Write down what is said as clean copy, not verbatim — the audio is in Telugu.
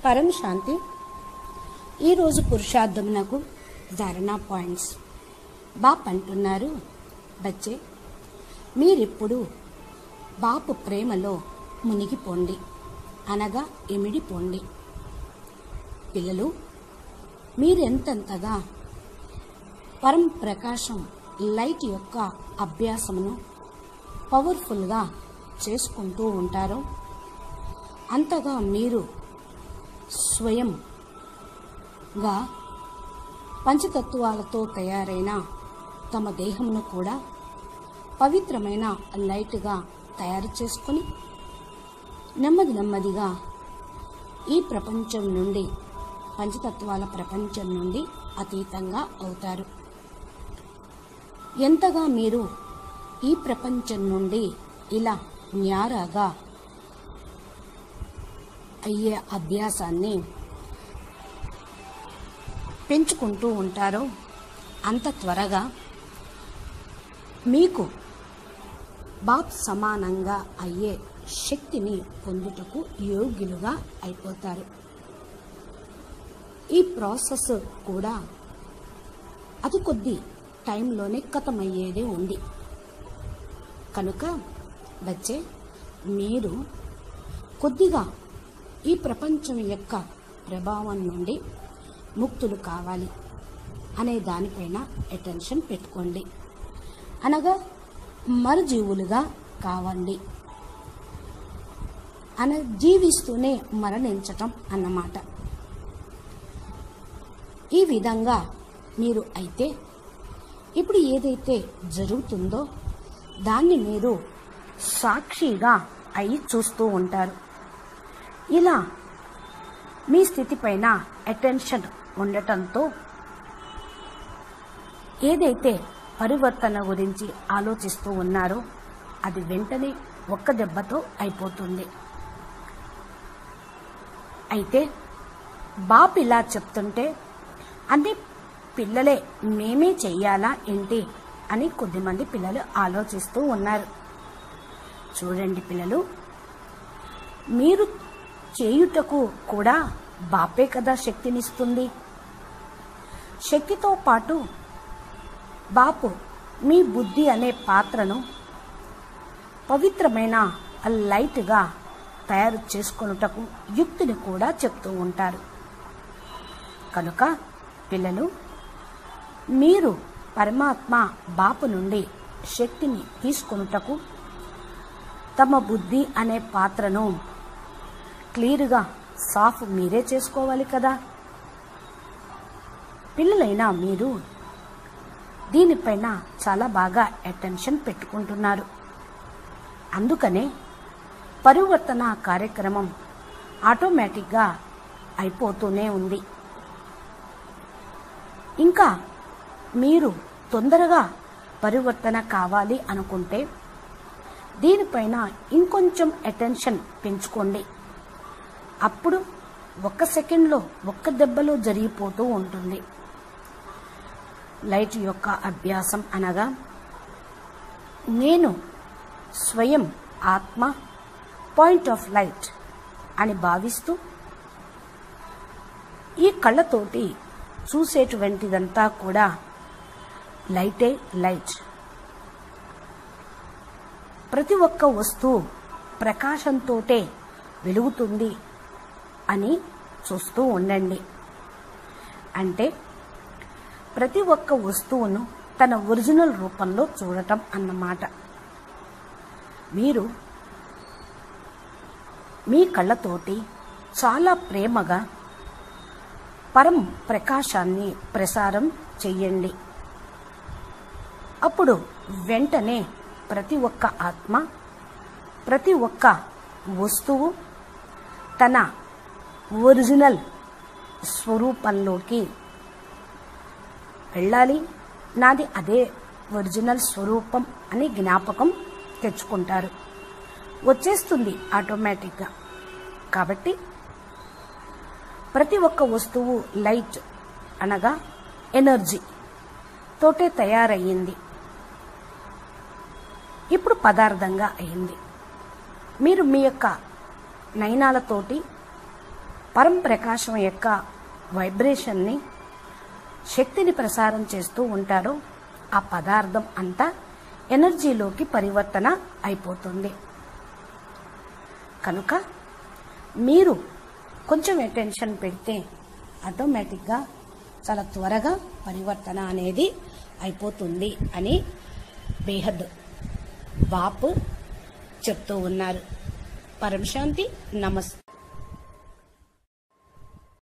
పరం శాంతి. ఈరోజు పురుషార్థమునకు ధారణా పాయింట్స్. బాప్ అంటున్నారు, బచ్చే మీరిప్పుడు బాపు ప్రేమలో మునిగిపోండి, అనగా ఇమిడిపోండి. పిల్లలు, మీరెంతగా పరం ప్రకాశం లైట్ యొక్క అభ్యాసమును పవర్ఫుల్గా చేసుకుంటూ ఉంటారో అంతగా మీరు స్వయంగా పంచతత్వాలతో తయారైన తమ దేహమును కూడా పవిత్రమైన లైట్గా తయారు చేసుకొని నెమ్మదిగా ఈ ప్రపంచం నుండి, పంచతత్వాల ప్రపంచం నుండి అతీతంగా అవుతారు. ఎంతగా మీరు ఈ ప్రపంచం నుండి ఇలా న్యారాగా అయ్యే అభ్యాసాన్ని పెంచుకుంటూ ఉంటారో అంత త్వరగా మీకు బాప్ సమానంగా అయ్యే శక్తిని పొందుటకు యోగ్యులుగా అయిపోతారు. ఈ ప్రాసెస్ కూడా అతి కొద్ది టైంలోనే ఖతమయ్యేదే ఉంది. కనుక బచ్చే మీరు కొద్దిగా ఈ ప్రపంచం యొక్క ప్రభావం నుండి ముక్తులు కావాలి అనే దానిపైన అటెన్షన్ పెట్టుకోండి, అనగా మరుజీవులుగా కావండి, జీవిస్తూనే మరణించటం అన్నమాట. ఈ విధంగా మీరు అయితే ఇప్పుడు ఏదైతే జరుగుతుందో దాన్ని మీరు సాక్షిగా అయి చూస్తూ ఉంటారు. ఇలా మీ స్థితి పైన అటెన్షన్ ఉండటంతో ఏదైతే పరివర్తన గురించి ఆలోచిస్తూ ఉన్నారో అది వెంటనే ఒక్క దెబ్బతో అయిపోతుంది. అయితే బాప్ ఇలా చెప్తుంటే అన్ని పిల్లలే మేమే చెయ్యాలా ఏంటి అని కొద్దిమంది పిల్లలు ఆలోచిస్తూ ఉన్నారు. చూడండి పిల్లలు, మీరు చేయుటకు కూడా బాపే కదా శక్తినిస్తుంది. శక్తితో పాటు బాపు మీ బుద్ధి అనే పాత్రను పవిత్రమైన లైట్గా తయారు చేసుకొనుటకు యుక్తిని కూడా చెప్తూ ఉంటారు. కనుక పిల్లలు, మీరు పరమాత్మ బాపు నుండి శక్తిని తీసుకొనుటకు తమ బుద్ధి అనే పాత్రను క్లియర్గా సాఫ్ మీరే చేసుకోవాలి కదా. పిల్లలైనా మీరు దీనిపైన చాలా బాగా అటెన్షన్ పెట్టుకుంటున్నారు. అందుకనే పరివర్తన కార్యక్రమం ఆటోమేటిక్గా అయిపోతూనే ఉంది. ఇంకా మీరు తొందరగా పరివర్తన కావాలి అనుకుంటే దీనిపైన ఇంకొంచెం అటెన్షన్ పెంచుకోండి. అప్పుడు 1 సెకండ్లో 1 దెబ్బలో జరిగిపోతూ ఉంటుంది. లైట్ యొక్క అభ్యాసం అనగా నేను స్వయం ఆత్మ పాయింట్ ఆఫ్ లైట్ అని భావిస్తూ ఈ కళ్ళతోటి చూసేటువంటిదంతా కూడా లైటే లైట్. ప్రతి ఒక్క వస్తువు ప్రకాశంతోటే వెలుగుతుంది అని చూస్తూ ఉండండి. అంటే ప్రతి ఒక్క వస్తువును తన ఒరిజినల్ రూపంలో చూడటం అన్నమాట. మీరు మీ కళ్ళతోటి చాలా ప్రేమగా పరం ప్రకాశాన్ని ప్రసారం చెయ్యండి. అప్పుడు వెంటనే ప్రతి ఒక్క ఆత్మ, ప్రతి ఒక్క వస్తువు తన ఒరిజినల్ స్వరూపంలోకి వెళ్ళాలి. నాది అదే ఒరిజినల్ స్వరూపం అని జ్ఞాపకం తెచ్చుకుంటారు. వచ్చేస్తుంది ఆటోమేటిక్గా. కాబట్టి ప్రతి ఒక్క వస్తువు లైట్ అనగా ఎనర్జీ తోటే తయారయ్యింది. ఇప్పుడు పదార్థంగా అయింది. మీరు మీ యొక్క నయనాలతోటి పరం ప్రకాశం యొక్క వైబ్రేషన్ని, శక్తిని ప్రసారం చేస్తూ ఉంటారో ఆ పదార్థం అంతా ఎనర్జీలోకి పరివర్తన అయిపోతుంది. కనుక మీరు కొంచెం అటెన్షన్ పెడితే ఆటోమేటిక్గా చాలా త్వరగా పరివర్తన అనేది అయిపోతుంది అని బేహద్ బాపు చెప్తూ ఉన్నారు. పరం శాంతి. నమస్తే.